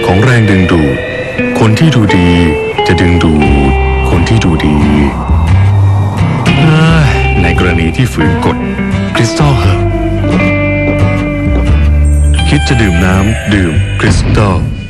ของแรงดึงดูดคนที่ดูดีจะดึงดูดคนที่ดูดีในกรณีที่ฝืนกฎคริสตัลเฮิร์บคิดจะดื่มน้ำดื่มคริสตัล